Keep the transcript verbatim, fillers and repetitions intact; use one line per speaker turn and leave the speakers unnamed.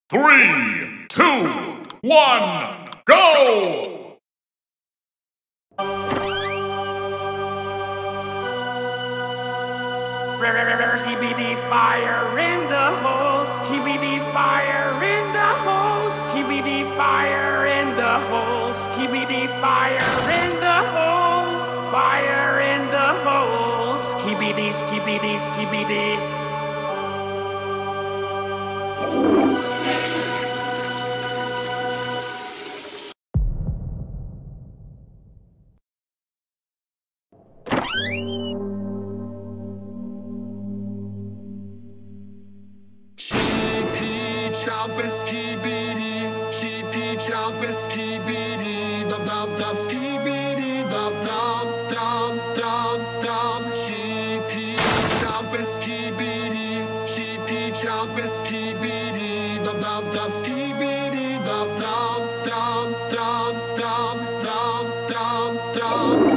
Three, two, one, go!
Skibidi fire in the hole, skibidi fire in the hole, skibidi fire in the hole, skibidi fire in the hole, fire in the hole, skibidi, skibidi, skibidi.
Cheepy chomp a skibidi, cheepy chomp a skibidi, dum dum dum skibidi, dum dum dum dum dum. Cheepy chomp a skibidi, cheepy chomp a skibidi, dum dum dum skibidi, dum dum dum dum dum dum dum dum.